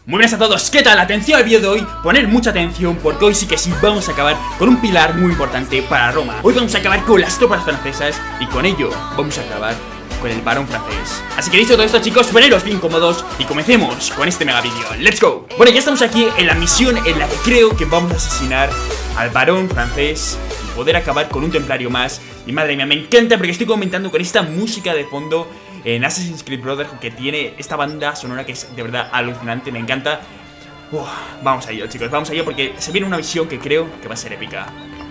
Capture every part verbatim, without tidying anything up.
Muy buenas a todos, ¿qué tal? Atención al vídeo de hoy, poner mucha atención porque hoy sí que sí vamos a acabar con un pilar muy importante para Roma. Hoy vamos a acabar con las tropas francesas y con ello vamos a acabar con el varón francés. Así que dicho todo esto, chicos, poneros bien cómodos y comencemos con este mega vídeo. ¡Let's go! Bueno, ya estamos aquí en la misión en la que creo que vamos a asesinar al varón francés y poder acabar con un templario más. Y madre mía, me encanta porque estoy comentando con esta música de fondo en Assassin's Creed Brotherhood, que tiene esta banda sonora que es de verdad alucinante, me encanta. Uf, vamos a ello, chicos, vamos a ello porque se viene una misión que creo que va a ser épica.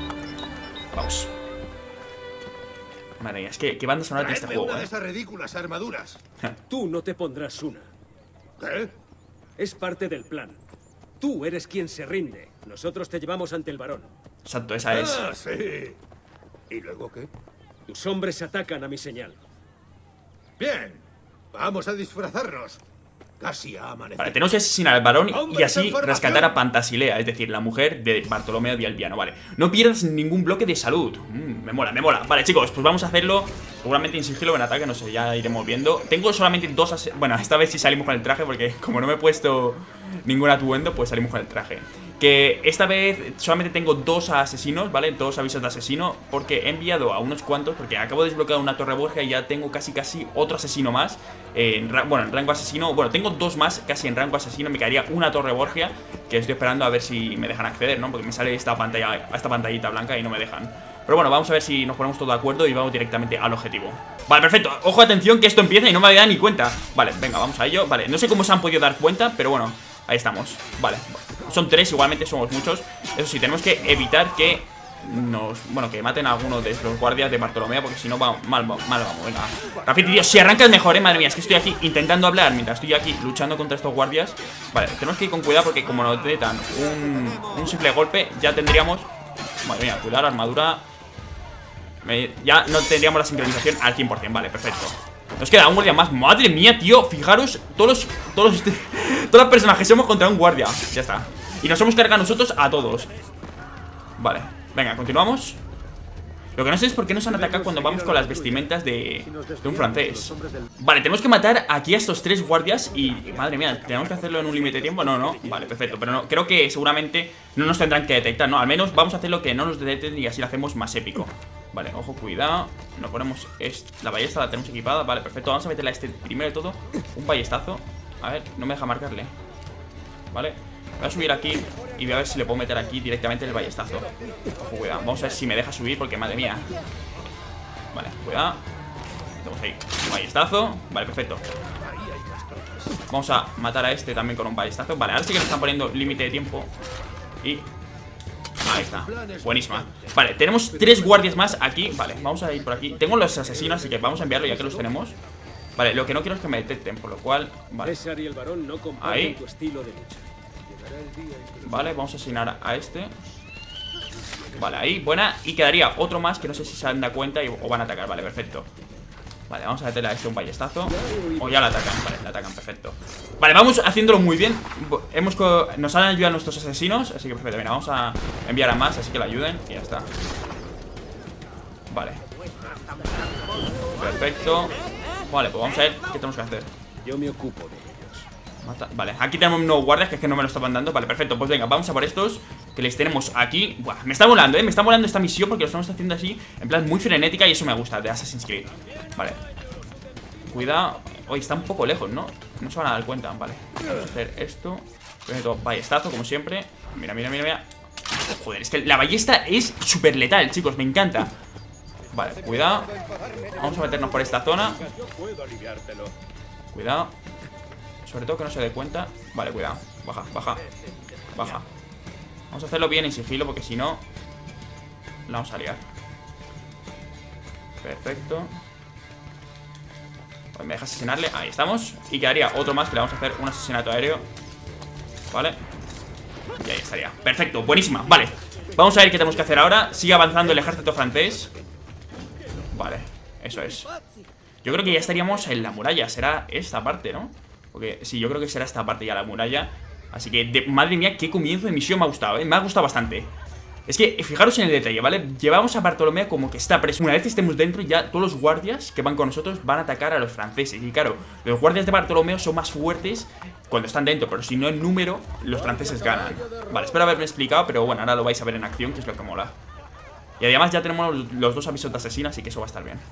Vamos. Madre mía, es que qué banda sonora tiene este juego, una ¿eh? de esas ridículas armaduras. Tú no te pondrás una. ¿Qué? Es parte del plan. Tú eres quien se rinde. Nosotros te llevamos ante el varón. Exacto, esa es. Ah, sí. ¿Y luego qué? Tus hombres atacan a mi señal. Bien. Vamos a disfrazarnos. Casi ha amanecido. Vale, tenemos que asesinar al varón y así Información. rescatar a Pantasilea, es decir, la mujer de Bartolomeo di Alviano, vale. No pierdas ningún bloque de salud. Mm, me mola, me mola. Vale, chicos, pues vamos a hacerlo seguramente en sigilo, en ataque, no sé, ya iremos viendo. Tengo solamente dos ase... Bueno, esta vez sí salimos con el traje porque como no me he puesto ningún atuendo, pues salimos con el traje. Que esta vez solamente tengo dos asesinos, ¿vale? Dos avisos de asesino, porque he enviado a unos cuantos, porque acabo de desbloquear una torre borgia y ya tengo casi casi otro asesino más. Eh, en bueno, en rango asesino, bueno, tengo dos más casi en rango asesino, me quedaría una torre borgia, que estoy esperando a ver si me dejan acceder, ¿no? Porque me sale esta pantalla, esta pantallita blanca y no me dejan. Pero bueno, vamos a ver si nos ponemos todos de acuerdo y vamos directamente al objetivo. Vale, perfecto, ojo, atención que esto empieza y no me había dado ni cuenta. Vale, venga, vamos a ello, vale, no sé cómo se han podido dar cuenta, pero bueno, ahí estamos, vale. Son tres, igualmente somos muchos. Eso sí, tenemos que evitar que nos... Bueno, que maten a alguno de los guardias de Bartolomeo, porque si no va mal, mal vamos, venga. Rafiti, tío, si arrancas mejor, eh, madre mía. Es que estoy aquí intentando hablar mientras estoy aquí luchando contra estos guardias. Vale, tenemos que ir con cuidado porque como nos detan un, un simple golpe, ya tendríamos... Madre mía, cuidado, la armadura... Me, ya no tendríamos la sincronización al cien por cien, vale, perfecto. Nos queda un guardia más, madre mía, tío. Fijaros, todos los, todos los, todos los personajes somos contra un guardia. Ya está. Y nos hemos cargado nosotros a todos. Vale, venga, continuamos. Lo que no sé es por qué nos han atacado cuando vamos con las vestimentas de, de un francés. Vale, tenemos que matar aquí a estos tres guardias y, madre mía, ¿tenemos que hacerlo en un límite de tiempo? No, no, vale, perfecto. Pero no, creo que seguramente no nos tendrán que detectar, ¿no? Al menos vamos a hacer lo que no nos detecten y así lo hacemos más épico. Vale, ojo, cuidado. Nos ponemos est la ballesta, la tenemos equipada. Vale, perfecto, vamos a meterle a este primero de todo un ballestazo. A ver, no me deja marcarle. Vale, voy a subir aquí y voy a ver si le puedo meter aquí directamente el ballestazo. Ojo, cuidado, vamos a ver si me deja subir porque madre mía. Vale, cuidado. Tenemos ahí un ballestazo. Vale, perfecto. Vamos a matar a este también con un ballestazo. Vale, ahora sí que me están poniendo límite de tiempo. Y... ahí está, buenísima. Vale, tenemos tres guardias más aquí. Vale, vamos a ir por aquí. Tengo los asesinos, así que vamos a enviarlo ya que los tenemos. Vale, lo que no quiero es que me detecten, por lo cual, vale. César y el varón no comparten Ahí. tu estilo de lucha. Vale, vamos a asignar a este. Vale, ahí, buena. Y quedaría otro más que no sé si se han dado cuenta y, o van a atacar, vale, perfecto. Vale, vamos a meterle a este un ballestazo. O ya la atacan, vale, la atacan, perfecto. Vale, vamos haciéndolo muy bien. Hemos co Nos han ayudado nuestros asesinos, así que perfecto, mira, vamos a enviar a más, así que la ayuden y ya está. Vale. Perfecto. Vale, pues vamos a ver qué tenemos que hacer. Yo me ocupo de ellos. Mata. Vale, aquí tenemos nuevos guardias que es que no me lo estaban dando. Vale, perfecto, pues venga, vamos a por estos que les tenemos aquí. Buah, me está volando, eh, me está volando esta misión porque lo estamos haciendo así en plan muy frenética y eso me gusta de Assassin's Creed. Vale. Cuidado. Oye, está un poco lejos, ¿no? No se van a dar cuenta, vale. Vamos a hacer esto. Meto ballestazo, como siempre. Mira, mira, mira, mira. Joder, es que la ballesta es súper letal, chicos, me encanta. Vale, cuidado. Vamos a meternos por esta zona. Cuidado. Sobre todo que no se dé cuenta. Vale, cuidado, baja, baja. Baja. Vamos a hacerlo bien en sigilo porque si no la vamos a liar. Perfecto. Pues me deja asesinarle, ahí estamos. Y quedaría otro más que le vamos a hacer un asesinato aéreo. Vale. Y ahí estaría, perfecto, buenísima, vale. Vamos a ver qué tenemos que hacer ahora. Sigue avanzando el ejército francés. Vale, eso es. Yo creo que ya estaríamos en la muralla. Será esta parte, ¿no? Porque sí, yo creo que será esta parte ya la muralla. Así que, de, madre mía, qué comienzo de misión me ha gustado, ¿eh? Me ha gustado bastante. Es que, fijaros en el detalle, ¿vale? Llevamos a Bartolomeo como que está preso. Una vez estemos dentro, ya todos los guardias que van con nosotros van a atacar a los franceses. Y claro, los guardias de Bartolomeo son más fuertes cuando están dentro, pero si no en número, los franceses ganan. Vale, espero haberme explicado, pero bueno, ahora lo vais a ver en acción, que es lo que mola. Y además ya tenemos los, los dos avisos de asesina, así que eso va a estar bien.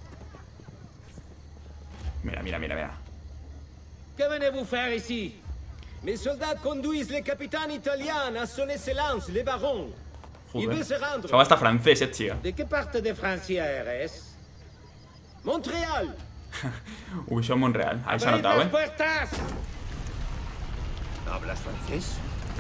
Mira, mira, mira, mira. Que venez-vous faire ici? Mes soldats conduisent les capitaines italiens à Sonne-Selance, les barons. Ils veulent se rendre. Se va hasta francés, eh, tío. ¿De qué parte de Francia eres? Montreal. Uy, son Monreal. Ahí se ha Abrid notado, las eh. puertas. ¿Hablas francés?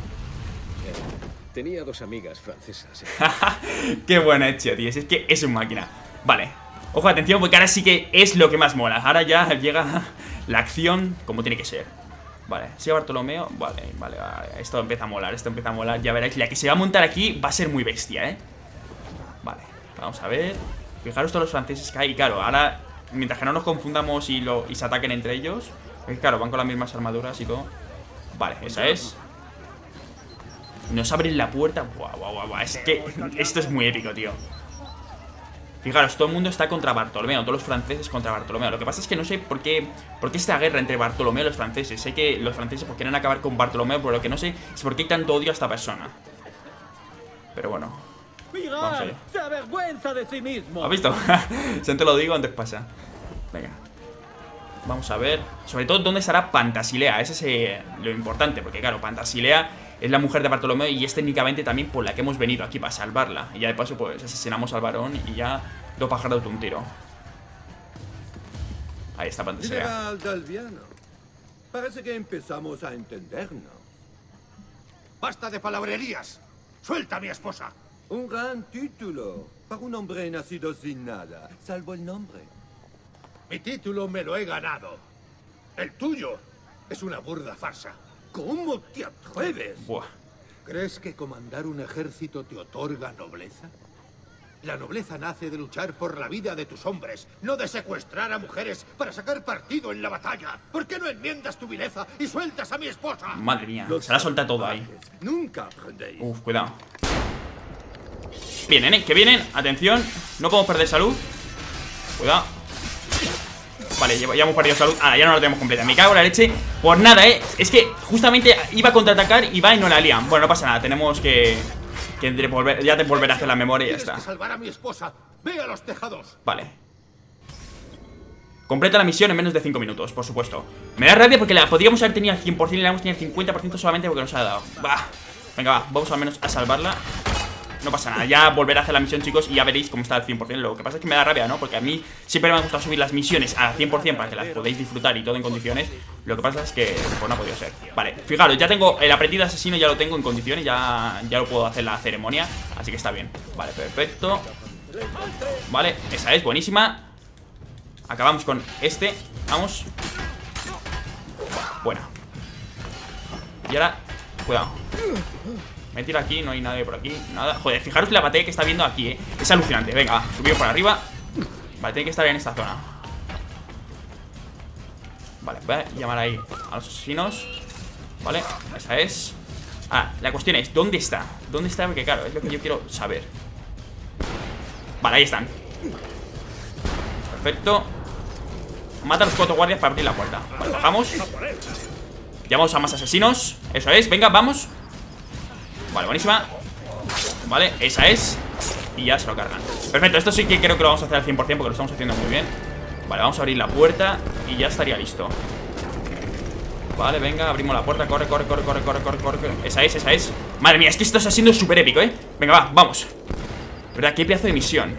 Tenía dos amigas francesas. Qué buena hecha, tío. Si es que es un máquina. Vale. Ojo, atención, porque ahora sí que es lo que más mola. Ahora ya llega la acción como tiene que ser. Vale, sigue Bartolomeo. Vale, vale, vale. Esto empieza a molar, esto empieza a molar. Ya veréis, la que se va a montar aquí va a ser muy bestia, ¿eh? Vale, vamos a ver. Fijaros todos los franceses que hay. Y claro, ahora, mientras que no nos confundamos y, lo, y se ataquen entre ellos. Es que claro, van con las mismas armaduras y todo. Vale, esa es. Nos abren la puerta. Buah, buah, buah, buah. Es que esto es muy épico, tío. Fijaros, todo el mundo está contra Bartolomeo. Todos los franceses contra Bartolomeo. Lo que pasa es que no sé por qué Por qué esta guerra entre Bartolomeo y los franceses. Sé que los franceses pues, quieren acabar con Bartolomeo, pero lo que no sé es por qué hay tanto odio a esta persona. Pero bueno, vamos allá. Se avergüenza de sí mismo. ¿Has visto? Si te lo digo, antes pasa. Venga, vamos a ver. Sobre todo, ¿dónde estará Pantasilea? Ese es eh, lo importante, porque claro, Pantasilea es la mujer de Bartolomeo y es técnicamente también por la que hemos venido aquí para salvarla. Y ya de paso pues asesinamos al varón y ya dos pájaros de un tiro. Ahí está Pantasilea. General d'Alviano, parece que empezamos a entendernos. ¡Basta de palabrerías! ¡Suelta a mi esposa! Un gran título para un hombre nacido sin nada, salvo el nombre. Mi título me lo he ganado. El tuyo es una burda farsa. ¿Cómo te atreves? Buah. ¿Crees que comandar un ejército te otorga nobleza? La nobleza nace de luchar por la vida de tus hombres, no de secuestrar a mujeres para sacar partido en la batalla. ¿Por qué no enmiendas tu vileza y sueltas a mi esposa? Madre mía, se la suelta todo ahí. Nunca aprendéis. Uf, cuidado. Vienen, eh, que vienen, atención. No podemos perder salud. Cuidado. Vale, ya, ya hemos perdido salud. Ah, ya no la tenemos completa. Me cago en la leche. Por nada, eh. Es que justamente iba a contraatacar y va y no la lían. Bueno, no pasa nada, tenemos que Que devolver, ya te volveré a hacer la memoria y ya está. Tienes que salvar a mi esposa. Ve a los tejados. Vale. Completa la misión en menos de cinco minutos, por supuesto. Me da rabia porque la podríamos haber tenido al cien por cien y la hemos tenido al cincuenta por ciento solamente porque nos ha dado. Bah. Venga, va, vamos al menos a salvarla. No pasa nada, ya volveré a hacer la misión, chicos, y ya veréis cómo está al cien por cien. Lo que pasa es que me da rabia, ¿no? Porque a mí siempre me ha gustado subir las misiones al cien por cien para que las podáis disfrutar y todo en condiciones. Lo que pasa es que, pues no ha podido ser. Vale, fijaros, ya tengo el aprendiz de asesino, ya lo tengo en condiciones, ya, ya lo puedo hacer la ceremonia. Así que está bien. Vale, perfecto. Vale, esa es, buenísima. Acabamos con este, vamos. Bueno. Y ahora, cuidado. Me tiro aquí, no hay nadie por aquí, nada. Joder, fijaros la batalla que está viendo aquí, eh. Es alucinante, venga, va, subimos por arriba. Vale, tiene que estar en esta zona. Vale, voy a llamar ahí a los asesinos. Vale, esa es. Ah, la cuestión es, ¿dónde está? ¿Dónde está? Porque claro, es lo que yo quiero saber. Vale, ahí están. Perfecto. Mata a los cuatro guardias para abrir la puerta. Vale, bajamos. Llamamos a más asesinos. Eso es, venga, vamos. Vale, buenísima. Vale, esa es. Y ya se lo cargan. Perfecto, esto sí que creo que lo vamos a hacer al cien por cien porque lo estamos haciendo muy bien. Vale, vamos a abrir la puerta y ya estaría listo. Vale, venga, abrimos la puerta. Corre, corre, corre, corre, corre, corre, corre. Esa es, esa es. Madre mía, es que esto está siendo súper épico, ¿eh? Venga, va, vamos. ¿Verdad? Qué pedazo de misión.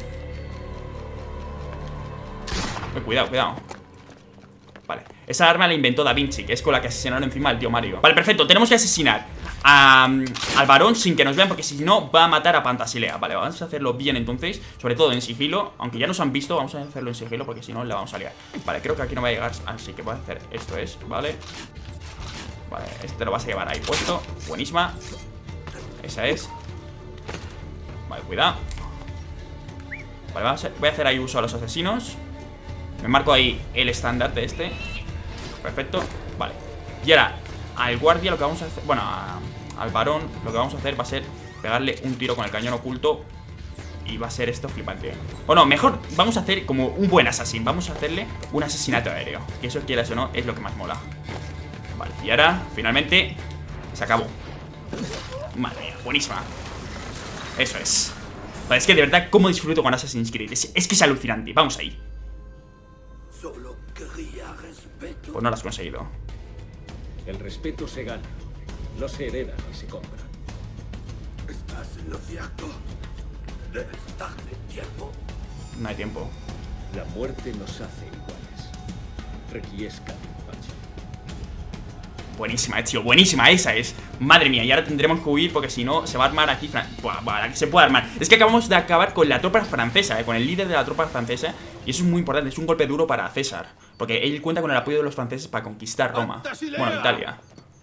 Eh, cuidado, cuidado. Vale, esa arma la inventó Da Vinci, que es con la que asesinaron encima al tío Mario. Vale, perfecto, tenemos que asesinar a, al varón sin que nos vean, porque si no va a matar a Pantasilea. Vale, vamos a hacerlo bien entonces, sobre todo en sigilo. Aunque ya nos han visto, vamos a hacerlo en sigilo porque si no la vamos a liar. Vale, creo que aquí no va a llegar, así que voy a hacer esto es, vale. Vale, este lo vas a llevar ahí puesto. Buenísima. Esa es. Vale, cuidado. Vale, vamos a, voy a hacer ahí uso a los asesinos. Me marco ahí el estandarte este. Perfecto, vale. Y ahora, al guardia lo que vamos a hacer, bueno, a, al varón lo que vamos a hacer va a ser pegarle un tiro con el cañón oculto. Y va a ser esto flipante. O no, mejor vamos a hacer como un buen asesino. Vamos a hacerle un asesinato aéreo, que eso, quieras o no, es lo que más mola. Vale, Y ahora, finalmente, se acabó. Madre mía, buenísima. Eso es. Vale, es que de verdad, cómo disfruto con Assassin's Creed. Es, es que es alucinante. Vamos ahí. Solo quería respeto. Pues no lo has conseguido. El respeto se gana, no se hereda ni se compra. Estás en lo cierto. Debes darme tiempo. No hay tiempo. La muerte nos hace iguales. Requiesca de empacho. Buenísima, eh, tío, buenísima, esa es. Madre mía, y ahora tendremos que huir porque si no se va a armar aquí. Buah, buah, la que se puede armar. Es que acabamos de acabar con la tropa francesa, eh, con el líder de la tropa francesa. Y eso es muy importante, es un golpe duro para César. Porque él cuenta con el apoyo de los franceses para conquistar Roma. Bueno, Italia.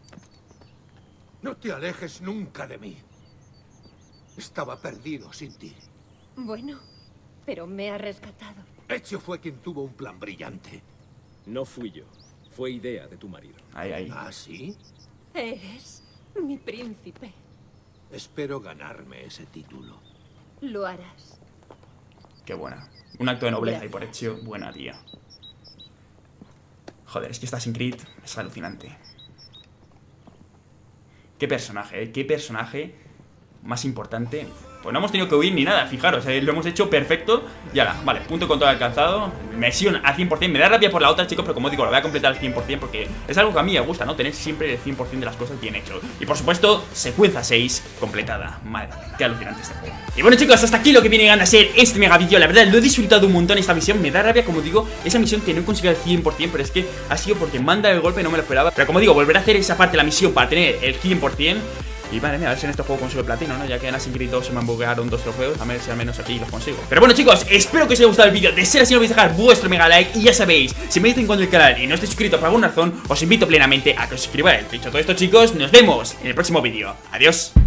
No te alejes nunca de mí. Estaba perdido sin ti. Bueno, pero me ha rescatado. Ezio fue quien tuvo un plan brillante. No fui yo, fue idea de tu marido. Ahí, ahí. ¿Ah, sí? Eres mi príncipe. Espero ganarme ese título. Lo harás. Qué buena. Un acto de nobleza y por Ezio, buena tía. Joder, es que Assassin's Creed es alucinante. Qué personaje, ¿eh? Qué personaje más importante. Pues no hemos tenido que huir ni nada, fijaros, eh, lo hemos hecho perfecto. Y ahora, vale, punto de control alcanzado. Misión al cien por cien, me da rabia por la otra, chicos, pero como digo, lo voy a completar al cien por cien porque es algo que a mí me gusta, ¿no? Tener siempre el cien por cien de las cosas bien hecho. Y por supuesto, secuencia seis completada. Madre, qué alucinante este juego. Y bueno, chicos, hasta aquí lo que viene a ser este mega vídeo. La verdad, lo he disfrutado un montón esta misión. Me da rabia, como digo, esa misión que no he conseguido al cien por cien, pero es que ha sido porque manda el golpe, no me lo esperaba. Pero como digo, volver a hacer esa parte de la misión para tener el cien por cien. Y madre mía, a ver si en este juego consigo el platino, ¿no? Ya que en Assassin's Creed dos se me han bugueado dos trofeos. A ver si al menos aquí los consigo. Pero bueno, chicos, espero que os haya gustado el vídeo. De ser así, no olvidéis dejar vuestro mega like. Y ya sabéis, si me dicen con el canal y no estáis suscritos por alguna razón, os invito plenamente a que os suscribáis. Dicho todo esto, chicos, nos vemos en el próximo vídeo. Adiós.